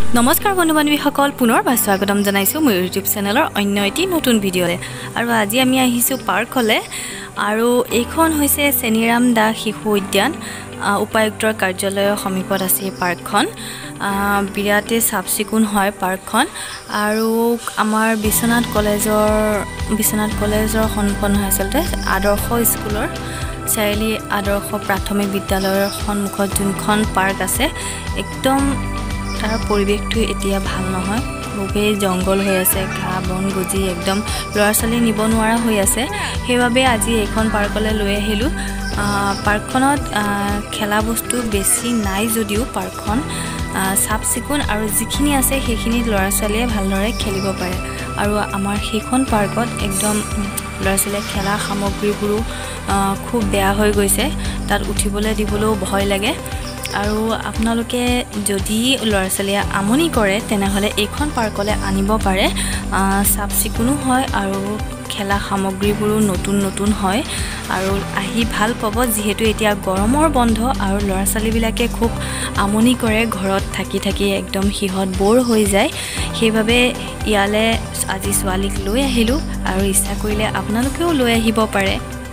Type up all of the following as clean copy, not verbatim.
নমস্কাৰ বন্ধু-বান্ধৱীসকল পুনৰ স্বাগতম জনাইছোঁ মোৰ ইউটিউব চেনেলৰ অন্য এটি নতুন ভিডিঅ'লে আৰু আজি আমি আহিছোঁ পাৰ্কলে আৰু এইখন হৈছে চেনিৰাম দাস শিশু উদ্যান উপায়ুক্তৰ কাৰ্যালয়ৰ সমীপত আছে পাৰ্কখন বিৰাটে চাফচিকুণ হয় পাৰ্কখন আৰু আমাৰ বিশ্বনাথ কলেজৰ সন্মুখত হয় আচলতে আদৰ্শ স্কুলৰ চাৰিআলি আদৰ্শ প্ৰাথমিক বিদ্যালয়ৰ সন্মুখত যোনখন পাৰ্ক আছে একদম তাৰ পৰিৱেশটো এতিয়া ভাল নহয় খুবেই জংগল হৈ আছে ঘাঁহ বন গজি একদম ল'ৰা-ছোৱালী নিব নোৱাৰা হৈ আছে সেইবাবে আজি এইখন পাৰ্কলৈ লৈ আহিলোঁ পাৰ্কখনত খেলা বস্তু বেছি নাই যদিও পাৰ্কখন চাফ চিকুণ আৰু যিখিনি আছে সেইখিনি ল'ৰা-ছোৱালীয়ে ভালদৰে খেলিব পাৰে আৰু আমাৰ সেইখন পাৰ্কত একদম ল'ৰা-ছোৱালীয়ে খেলা সামগ্ৰীবোৰো খুব বেয়া হৈ গৈছে তাত উঠিবলৈ দিবলৈও ভয় লাগে আৰু আপোনালোকে যদি ল'ৰা-ছোৱালীয়ে আমনি কৰে তেনেহ'লে এইখন পাৰ্কলৈ আনিব পাৰে চাফ চিকুণো হয় আৰু খেলা সামগ্ৰীবোৰো নতুন হয় আৰু আহি ভাল পাব যিহেতু এতিয়া গৰমৰ বন্ধ আৰু ল'ৰা-ছোৱালীবিলাকে খুব আমনি কৰে ঘৰত থাকি একদম সিহঁত বৰ হৈ যায় সেইবাবে ইয়ালৈ আজি ছোৱালীক লৈ আহিলোঁ আৰু ইচ্ছা কৰিলে আপোনালোকেও লৈ আহিব পাৰে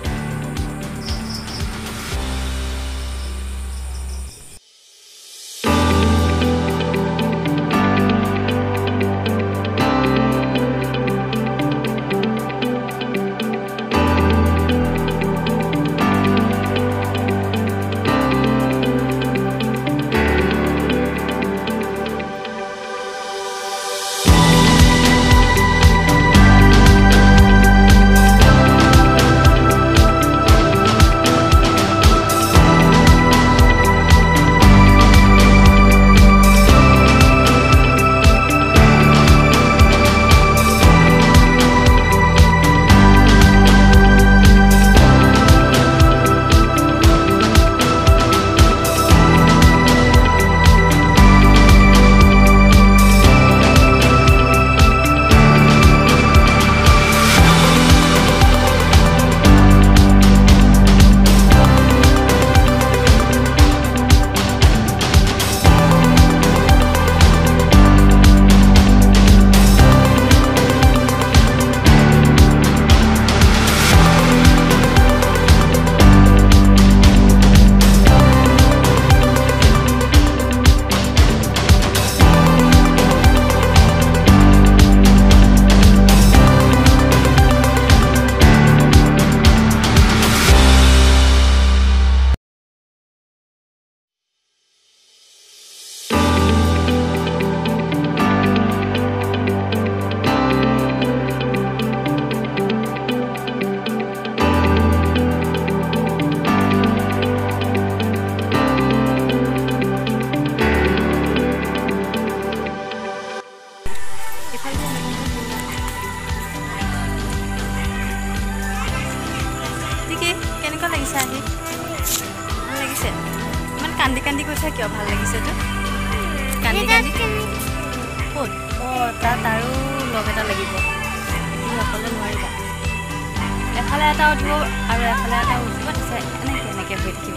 কেনেকুৱা লাগিছে আহি ভাল লাগিছে ইমান কান্দি কৈছা কিয় ভাল লাগিছে তো কান্দি ক'ত তাত আৰু লগ এটা লাগিব অকলে নোৱাৰিবা এফালে এটা উঠিব আৰু এফালে এটা উঠিব তাৰপিছত এনেকৈ হৈ থাকিব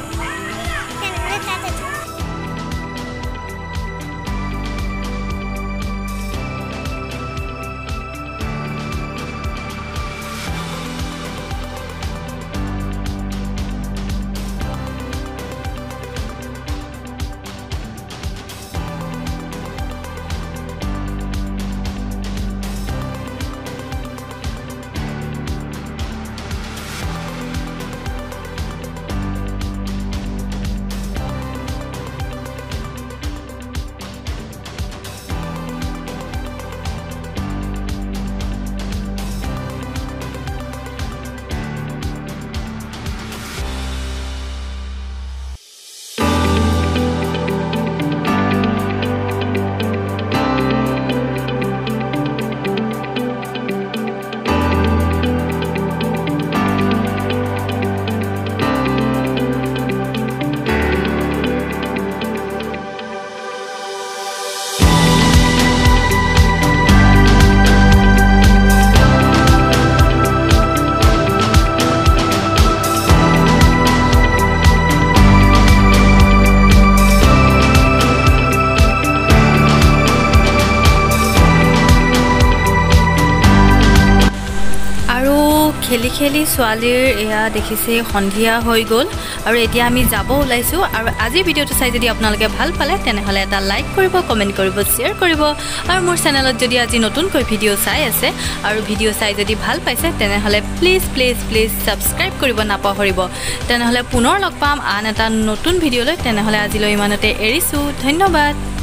খেলি খেলি ছোৱালীৰ এয়া দেখিছে সন্ধিয়া হৈ গ'ল আৰু এতিয়া আমি যাব ওলাইছোঁ আৰু আজি ভিডিঅ'টো চাই যদি আপোনালোকে ভাল পালে তেনেহ'লে এটা লাইক কৰিব কমেণ্ট কৰিব শ্বেয়াৰ কৰিব আৰু মোৰ চেনেলত যদি আজি নতুনকৈ ভিডিঅ' চাই আছে আৰু ভিডিঅ' চাই যদি ভাল পাইছে তেনেহ'লে প্লিজ প্লিজ প্লিজ ছাবস্ক্ৰাইব কৰিব নাপাহৰিব তেনেহ'লে পুনৰ লগ পাম আন এটা নতুন ভিডিঅ'লৈ তেনেহ'লে আজিলৈ ইমানতে এৰিছোঁ ধন্যবাদ